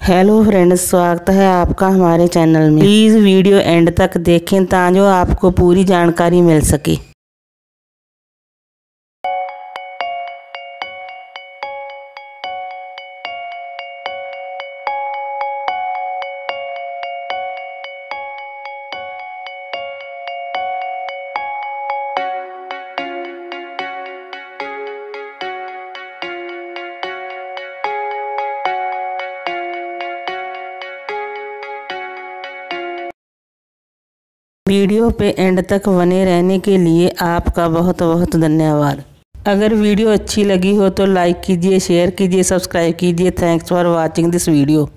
Hello friends, स्वागत है आपका हमारे चैनल में। प्लीज़ वीडियो एंड तक देखें ताकि आपको पूरी जानकारी मिल सके। वीडियो पे एंड तक बने रहने के लिए आपका बहुत बहुत धन्यवाद। अगर वीडियो अच्छी लगी हो तो लाइक कीजिए, शेयर कीजिए, सब्सक्राइब कीजिए। Thanks for watching this video.